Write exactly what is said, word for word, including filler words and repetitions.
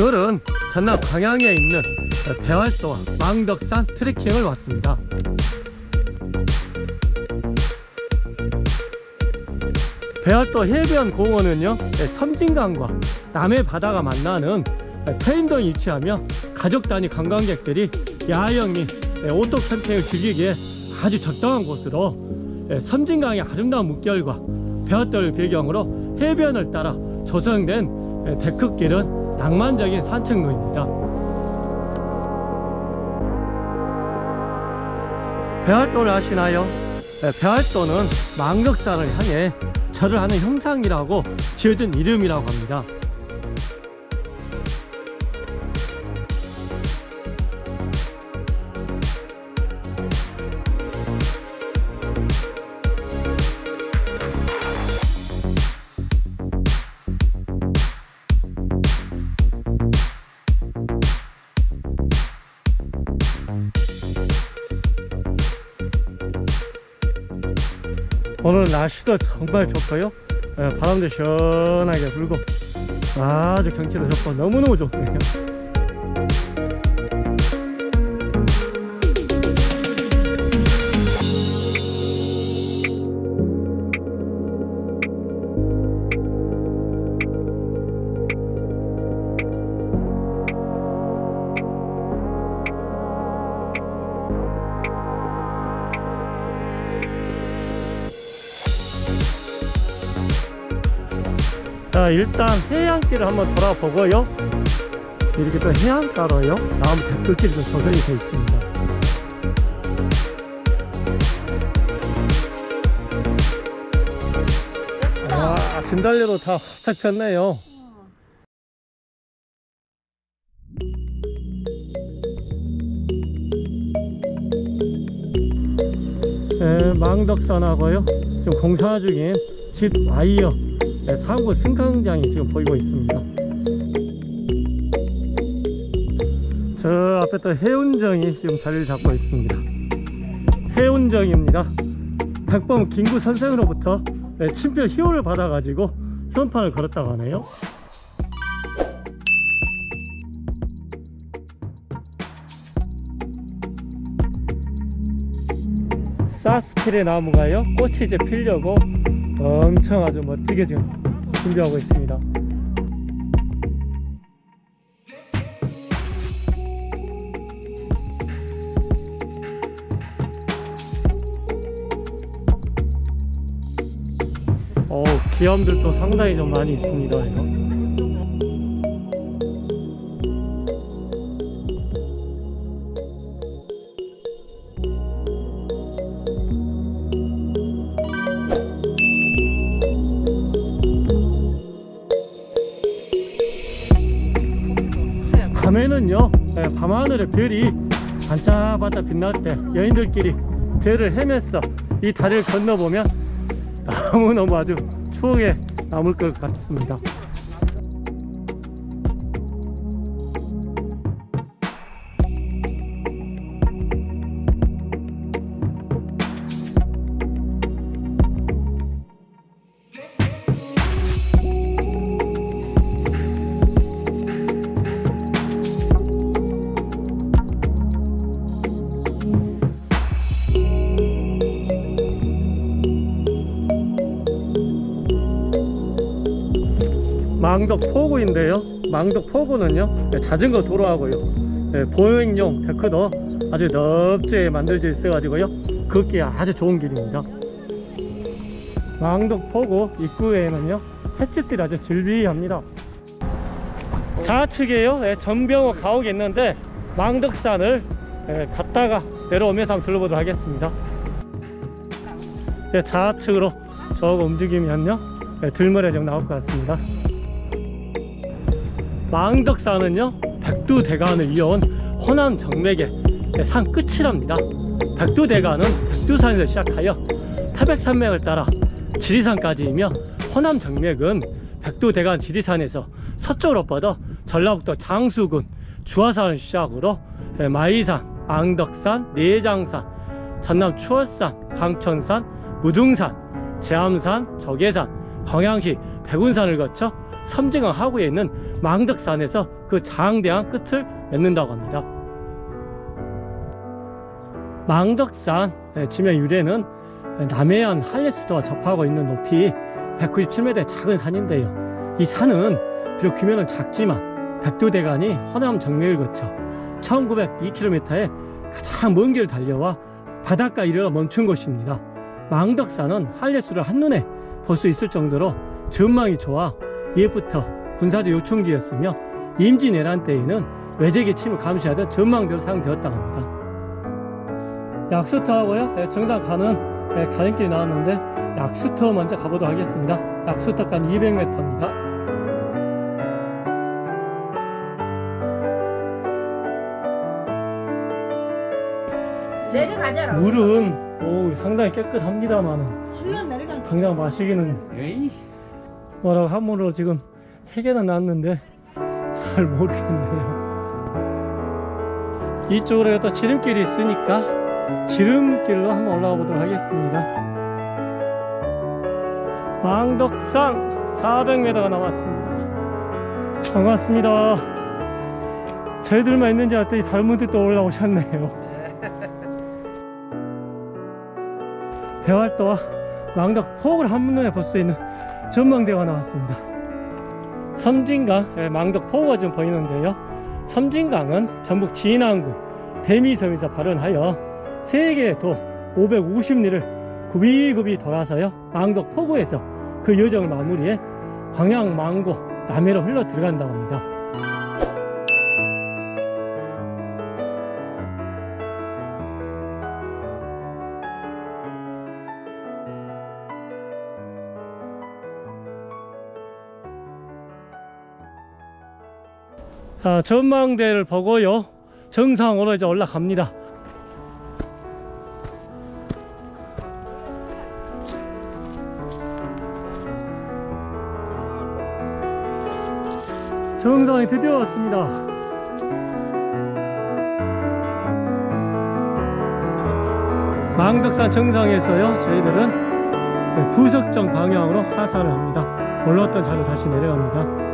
오늘은 전남 광양에 있는 배활도와 망덕산 트레킹을 왔습니다. 배활도 해변 공원은요, 섬진강과 남해 바다가 만나는 태인동에 위치하며 가족 단위 관광객들이 야영 및 오토 캠핑을 즐기기에 아주 적당한 곳으로 섬진강의 아름다운 물결과 배활도를 배경으로 해변을 따라 조성된 데크길은 낭만적인 산책로입니다. 배활도를 아시나요? 배활도는 망덕산을 향해 절을 하는 형상이라고 지어진 이름이라고 합니다. 오늘 날씨도 정말 좋고요, 바람도 시원하게 불고 아주 경치도 좋고 너무너무 좋습니다. 자, 일단 해안길을 한번 돌아보고요, 이렇게 또 해안가로요 나무 데크길이 좀 조성이 되어 있습니다. 와, 진달래도 다 활짝 폈네요. 네, 망덕산하고요 지금 공사 중인 집 와이어 상부 승강장이 지금 보이고 있습니다. 저 앞에 또 해운정이 지금 자리를 잡고 있습니다. 해운정입니다. 백범 김구 선생으로부터 친필 희호를 받아 가지고 현판을 걸었다고 하네요. 사스필의 나무가요 꽃이 이제 피려고 엄청 아주 멋지게 지금 준비하고 있습니다. 어, 기암들도 상당히 좀 많이 있습니다. 이거. 밤에는요, 밤하늘에 별이 반짝반짝 빛날 때 여인들끼리 별을 헤맸어 이 다리를 건너보면 너무너무 아주 추억에 남을 것 같습니다. 망덕포구인데요, 망덕포구는요 자전거 도로하고요 보행용 데크도 아주 넓게 만들어져 있어 가지고요 걷기에 아주 좋은 길입니다. 망덕포구 입구에는요 횟집들이 아주 즐비합니다. 좌측에요 전병호 가옥이 있는데 망덕산을 갔다가 내려오면서 한번 둘러보도록 하겠습니다. 좌측으로 저거 움직이면요 들머리 좀 나올 것 같습니다. 망덕산은요 백두대간을 이어온 호남 정맥의 산 끝이랍니다. 백두대간은 백두산에서 시작하여 태백산맥을 따라 지리산까지이며 호남 정맥은 백두대간 지리산에서 서쪽으로 뻗어 전라북도 장수군 주화산을 시작으로 마이산, 앙덕산, 내장산, 전남 추월산, 강천산, 무등산, 제암산, 조계산, 광양시 백운산을 거쳐 섬진강 하구에 있는 망덕산에서 그 장대한 끝을 맺는다고 합니다. 망덕산 지명 유래는 남해안 한레수도와 접하고 있는 높이 백구십칠 미터의 작은 산인데요. 이 산은 비록 규모는 작지만 백두대간이 호남 정맥을 거쳐 천구백이 킬로미터의 가장 먼 길을 달려와 바닷가 이르러 멈춘 곳입니다. 망덕산은 한레수를 한눈에 볼 수 있을 정도로 전망이 좋아 옛부터 군사적 요충지였으며 임진왜란 때에는 외적의 침을 감시하던 전망대로 사용되었다고 합니다. 약수터하고요 정상 가는 가는길이 나왔는데 약수터 먼저 가보도록 하겠습니다. 약수터까지 이백 미터입니다. 내려가자라. 물은 오, 상당히 깨끗합니다만 당장 마시기는 에이. 뭐라고 함으로 지금 세 개나 났는데 잘 모르겠네요. 이쪽으로 또 지름길이 있으니까 지름길로 한번 올라가 보도록 하겠습니다. 망덕산 사백 미터가 남았습니다. 반갑습니다. 저희들만 있는지 알았더니 다른 분들 또 올라오셨네요. 배활도와 망덕 폭을 한눈에 볼 수 있는 전망대가 나왔습니다. 섬진강, 망덕 포구가 좀 보이는데요. 섬진강은 전북 진안군 대미섬에서 발원하여 세개의 도 오백오십 리를 굽이굽이 돌아서요 망덕 포구에서 그 여정을 마무리해 광양, 망고, 남해로 흘러 들어간다고 합니다. 자, 전망대를 보고요 정상으로 이제 올라갑니다. 정상에 드디어 왔습니다. 망덕산 정상에서요 저희들은 부석정 방향으로 하산을 합니다. 올라왔던 자리 다시 내려갑니다.